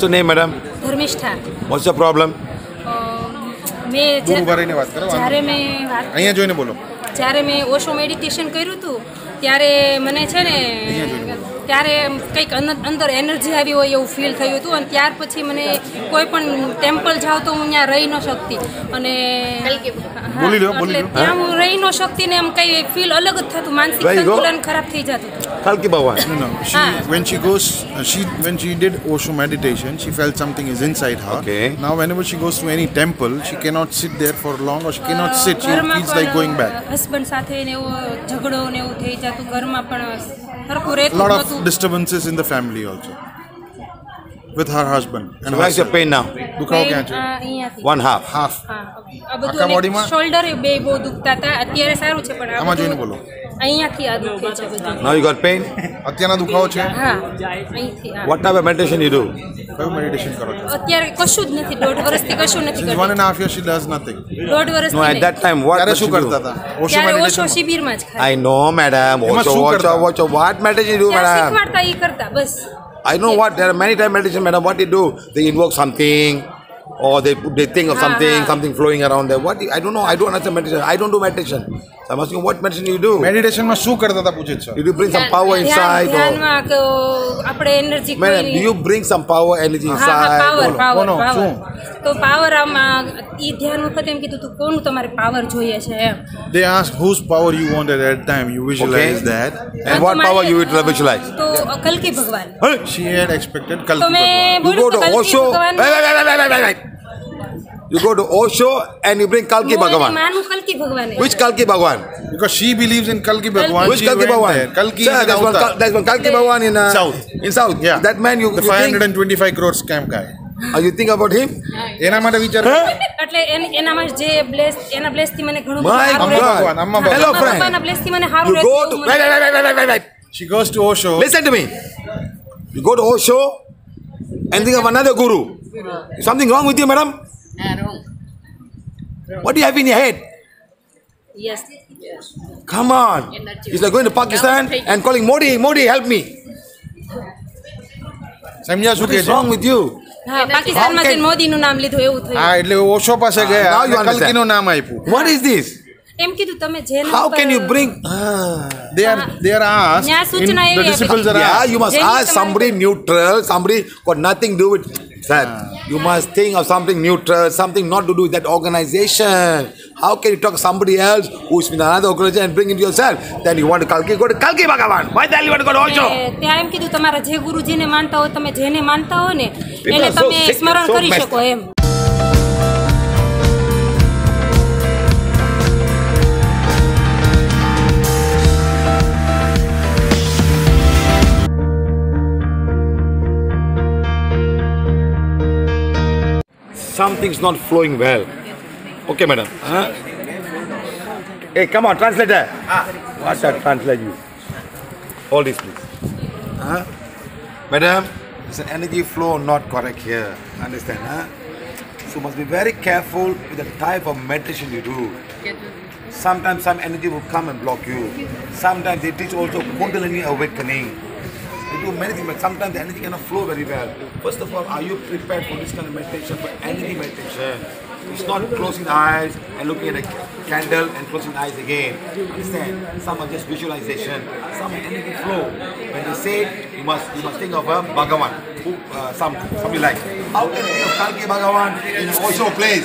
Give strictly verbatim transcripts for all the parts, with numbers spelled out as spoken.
What's your name, madam? Dharmishtha. What's your problem? મેં ગુરુવારીની વાત કરો. જ્યારે મેં વાત અહીંયા જોઈને બોલો. જ્યારે મેં ઓશો મેડિટેશન કર્યું હતું ત્યારે મને છે ને ત્યારે કંઈક અંદર એનર્જી આવી હોય એવું ફીલ થયું હતું અને ત્યાર પછી મને કોઈ પણ ટેમ્પલ જાવ તો હું ત્યાં રહી ન શકતી અને ત્યાં હું રહી ન શકતી ને એમ કંઈ ફીલ અલગ જ થતું, માનસિક સંતુલન ખરાબ થઈ જતું. Kalki Bhagwan. No, no. She, when she goes, uh, she when she did Osho meditation, she felt something is inside her. Okay. Now, whenever she goes to any temple, she cannot sit there for long, or she cannot sit. She feels like going back. Husband સાથે ને એવો ઝઘડો ને એવું થઈ જતું, ઘરમાં પણ સરખું રહેતું lot નહોતું. of disturbances in the family also with her husband. And where's your pain now? દુખાવો ક્યાં છે? અહીંયાથી One half. Half. હા આ બધું શોલ્ડર એ બે બહુ દુખતા હતા, અત્યારે સારું છે પણ આમાં જોઈને બોલો. અહીંયાથી આ દુખે છે બધું. Now you got pain? અત્યારના દુખાવો છે? હા અહીંથી. What type of meditation you do? કયું મેડિટેશન કરો છો? અત્યારે કશું જ નથી, દોઢ વર્ષથી કશું નથી One કરતી. and a half years she does nothing. દોઢ No, વર્ષથી at that time, what ત્યારે must શું you કરતા do? હતા? ઓશો ત્યારે ઓશો મેડિટેશન. શિબિરમાં જ ખાય. I know, madam. એમાં Ocho, શું Ocho, કરતા? Ocho. What meditation you do, ત્યાં madam? શીખવાડતા એ કરતા બસ. I know what. There are many type meditation, madam. What you do? They invoke something, or they they think of Ha, something, ha. something flowing around there. What? I don't know. I don't understand meditation. I don't do meditation. So I'm asking, what meditation you do? Meditation માં શું કરતા હતા પૂછે છે? Did you bring some power inside? Or, ધ્યાનમાં કે આપણે energy madam, do you bring some power, energy હા હા inside? પાવર Or- પાવર કોનો? પાવર શું? તો પાવર આમાં ઈ ધ્યાન વખતે એમ કીધું તું કોનું તમારે પાવર જોઈએ છે એમ. They asked whose power you wanted at that time. You visualize Okay. that. And what power you will visualize? તો કલ્કી ભગવાન. She had expected તો Kalki મેં Bhagwan. You બોલ્યું go કે to કલ્કી Osho. ભગવાન Wait, wait, wait, wait, wait, wait. You go to Osho and you bring Kalki હું એની Bhagavan. માનું કલ્કી ભગવાન. Which Kalki Bhagavan? Because she believes in Kalki Bhagwan. Which she Kalki went Bhagavan? there. Kalki Sir, is there's one, Avatar. Kal- there's one Kalki Bhagavan in uh, South. In South. Yeah. That man you, The you five think, hundred twenty-five crore scam guy. uh, you think about him? એના માટે વિચાર એટલે N- એનામાં જે bless એના bless થી મને ઘણું My સારું અમ્મા God. રહેતું. ભગવાન, અમ્મા ભગવાન. Hello, Amma friend. પપ્પાના બ્લેસ થી મને સારું You go રહેતું. to wait, wait, wait, wait, wait, wait. She goes to Osho. Listen to me. You go to Osho and think of another guru. Something wrong with you, madam? What do you have in your head? Yes. Come on. It's like going to Pakistan and calling Modi, Modi, help me. સમજ્યા શું What કે is છે? wrong with you? હા પાકિસ્તાનમાં જઈને મોદીનું નામ લીધું એવું થયું. હા એટલે ઓશો પાસે ગયા now you અને understand. કલ્કીનું નામ આપ્યું. What is this? એમ કીધું તમે જેન How ઉપર- can you bring? Ah. They are they are asked. ન્યા In, સૂચના the એવી disciples are Yeah, asked. you must Then you ask come somebody neutral, somebody got nothing to do with that. You must think of something neutral, something not to do with that organization. How can you talk to somebody else who's in another organization and bring it yourself? Then you want to Kalki, go to Kalki Bhagavan. Why the hell you want to go to Osho? એ ત્યાં એમ કીધું તમારા જે ગુરુજીને માનતા હો તમે જેને માનતા હો ને People એને are so તમે sick, સ્મરણ so કરી messed શકો એમ. Something's not flowing well. Okay, madam. Huh? Hey, come on, translator. What that translate you? All this, please. Huh? Madam, there's an energy flow not correct here. Understand, huh? So must be very careful with the type of meditation you do. Sometimes some energy will come and block you. Sometimes they teach also Kundalini awakening. They do many things, but sometimes the energy cannot flow very well. First of all, are you prepared for this kind of meditation, for energy meditation? It's not closing the eyes and looking at a candle and closing the eyes again. Understand? Some are just visualization. Some are energy flow. When they say, you must you must think of a Bhagavan, who, uh, some something like. How can you think of Kalki Bhagavan in an Osho place?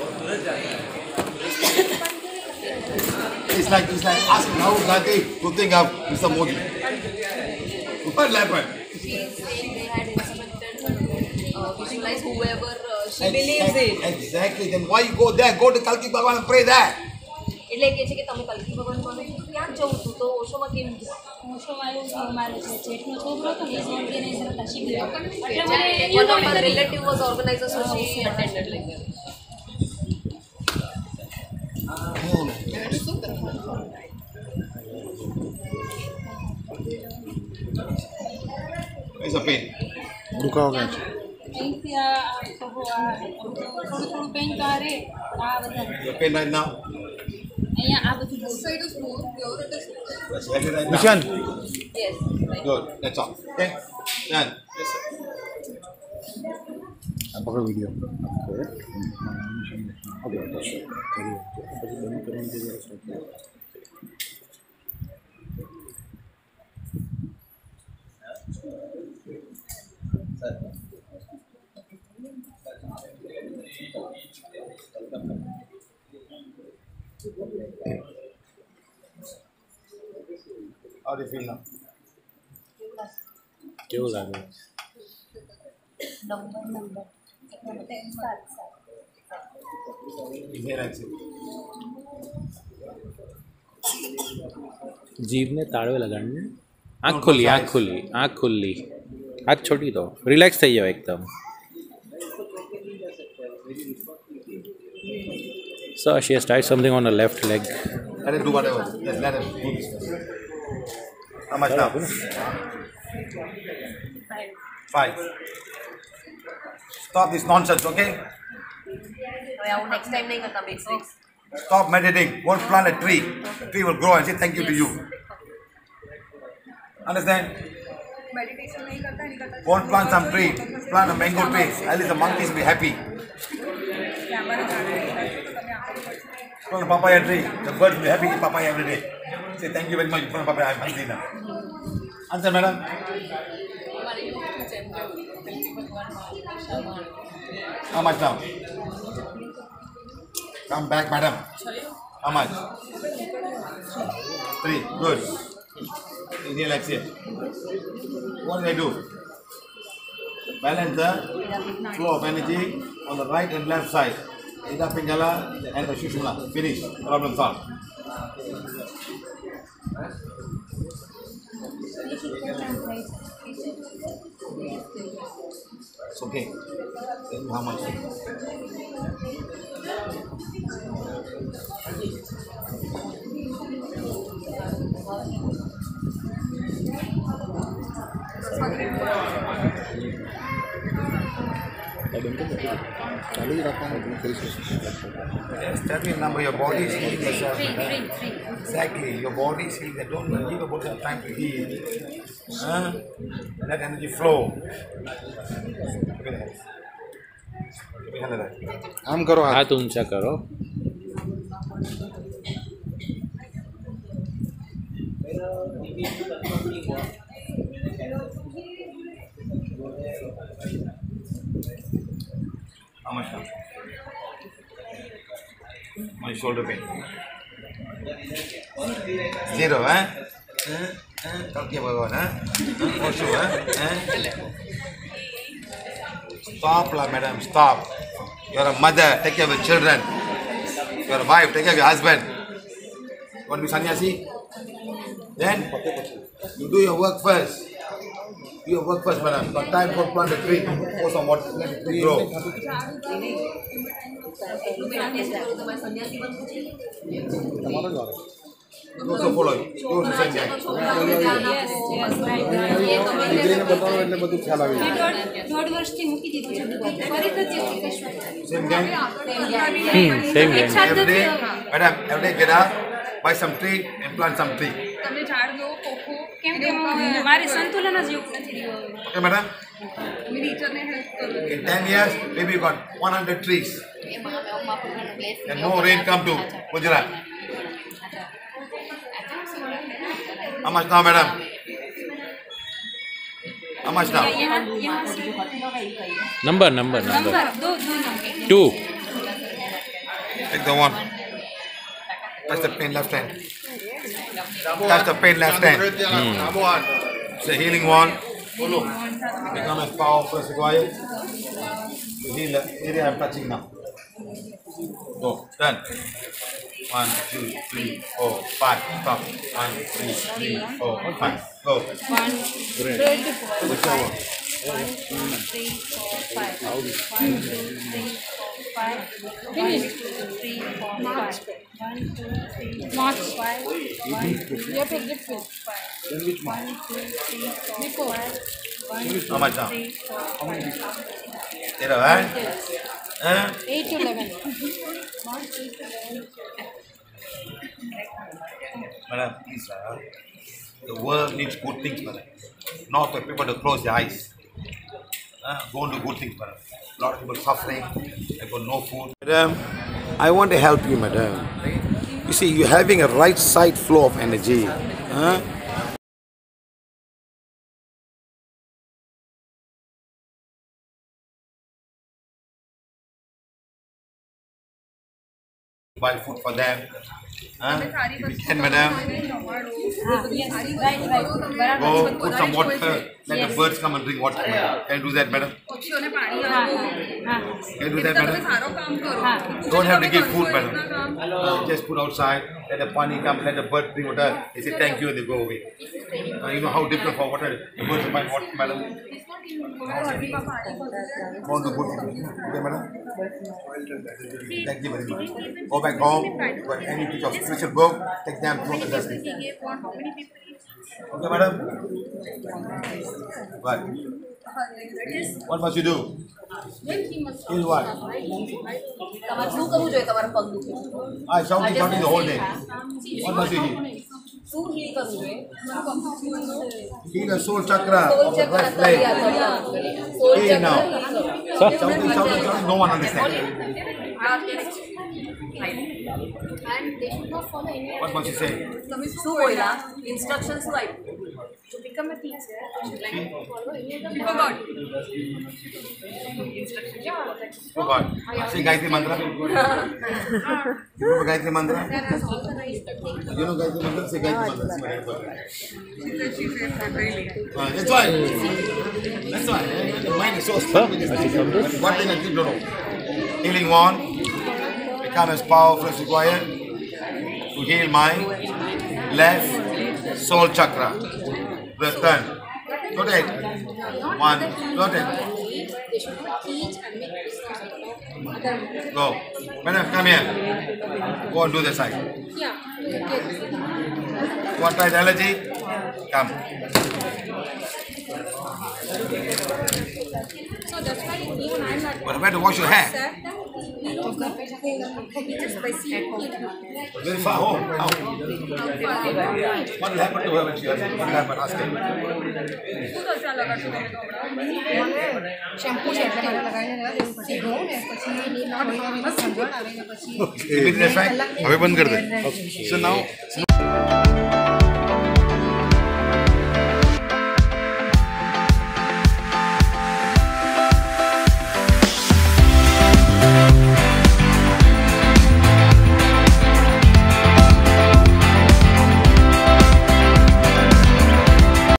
It's like it's like asking Rahul Gandhi to think of Mister Modi. What happened? Visualize whoever uh, she Exactly, believes in. exactly. Then why you go there? Go to Kalki Bhagavan and pray there. એટલે કે છે કે તમે કલ્કી ભગવાન માનો છો ત્યાં જ જવું છું તો ઓશોમાં કેમ ગયા? ઓશોમાં એવું છે, મારો જે જેઠનો છોકરો હતો ને એ જ ઓર્ગેનાઇઝર હતા શિબિરમાં. એટલે મને One of her invite કરી. relative was organizer, so she attended like that. Where's the pain? દુખાવો ક્યાં છે? અહીંથી આ આ થોડું આ થોડું થોડું પેન તો આ રે આ બધા The pain right now? અહીંયા આ બધું બહુ It's heavy right now. નિશાન Yes. Good. That's all. Okay. Done. Yes, sir. पकड़ video How do you feel now? કેવું લાગે? નંબર નંબર સાત સાત Inhale, exhale. જીભને તાળવે લગાડને. આંખ ખુલ્લી, આંખ ખુલ્લી, આંખ ખુલ્લી. આંખ છોડી દો, રિલેક્સ થઈ જાઓ એકદમ. So she has tried something on her left leg. Let him do whatever. Yes, let him do this. How much now? Five. Stop this nonsense, okay? હવે આવું નેક્સ્ટ ટાઈમ નહીં કરતા back streaks Stop meditating. Won't plant a tree. The tree will grow and say thank you to you. Understand? Meditation નહીં કરતા નહીં કરતા Won't plant some tree. Plant a mango tree. At least the monkeys will be happy. Plant a papaya tree. The birds will be happy to eat papaya every day. Say thank you very much. Plant a papaya. I'm hungry now. Answer, madam. How much now? Come back, madam. How much? Three. Good. Inhale, exhale. What did I do? Balance the flow of energy on the right and left side. Ida Pingala and the Shushmala. Finish. Problem solved. It's okay. Tell me how much. Yes, tell me the number. Your body is healing yourself. Exactly. Your body is healing. Don't give your body time to heal. Huh? Let energy flow. આમ કરો હાથ હાથ ઊંચા કરો. How much now? My shoulder pain. Zero, huh? Okay, Bhagavan, huh? For sure, huh? Stop, la, madam, stop. You're a mother, take care of your children. You're a wife, take care of your husband. You want to be sannyasi? Then, you do your work first. Do your work first, madam. Got time for plant a tree. Pour some water, let the tree grow. તમારે સન્યાસી બનવું છે You also follow it. You also same guy. એટલે બધું ખ્યાલ આવી જાય. દોઢ વર્ષથી મૂકી દીધું છે ફરીથી Same gang. Hmm, same એક game. સાથે Every day, madam, every day get up, buy some tree and plant some tree. તમે ઝાડ દો કોકો કેમ કે મારી સંતુલન જ એવું નથી રહ્યું. Okay, madam? તમે નેચરને હેલ્પ કરો In ten years, maybe you got one hundred trees. And no rain come to Gujarat. How much now, madam? How much now? Number number number number દો દો number two. Take the one. Touch the pain left hand. Touch the pain left hand. It's a healing one. Become as powerful as required. To heal the area I'm touching now. Go. Done. One, two, three, four, five. Stop. One, two, three, four, five. Go. One How much now? Zero, eh? Eh? Eight two eleven Madam, please, uh, the world needs good things, madam. Not for people to close their eyes. Uh, go and do good things, madam. A lot of people suffering, they've got no food. Madam, I want to help you, madam. You see, you're having a right side flow of energy. Huh? Buy food for them. Huh? If you can, madam. Go put some water. Let the birds come and drink water. Madam. Can you do that, madam? Can you do that, madam? Don't have to give food, madam. Uh, just put outside. Let the pani come. Let the bird drink water. They say thank you and they go away. Uh, you know how difficult for water. The birds find water, madam. Go on to good. Okay, madam. Thank you very much. Go back home. Got any piece of special book. Take them to the dustbin. Okay, madam. What? What must you do? Heal what? તમારે શું કરવું જોઈએ તમારા પગ દુખે I shouting, shouting the whole day. What must you heal? શું heal કરવું જોઈએ Heal the soul chakra solve of the ચક્ર right leg. સોલ Heal ચક્ર now. Sir? Shouting, shouting, shouting. No one understands. and they should not follow any What must you say? શું બોલ્યા instructions શું આપ્યું to become a teacher they should like to follow any of the forgot Oh God. Say Gayatri Mantra. You know Gayatri Mantra? You know Gayatri Mantra? Say Gayatri Mantra. Uh, that's why. That's why. The mind is so stupid. But one thing I did not know. Healing one. Become as powerful as required to heal my left soul chakra. Return. Rotate. One. Rotate. they should not teach and make business Go. Madam, come here. Go and do the side. yeah Want to try the allergy? Come. so that's why even I'm not But where to wash your hair? Very far home. How? What will happen to her when she has what will happen? Ask her. Shampoo છે એટલે મારે લગાવીને રહેવા દેવું પછી ધોઉં ને પછી નીરમાં ધોઈને સંભાળ આવે ને પછી Immediate effect. હવે બંધ કરી દે. So now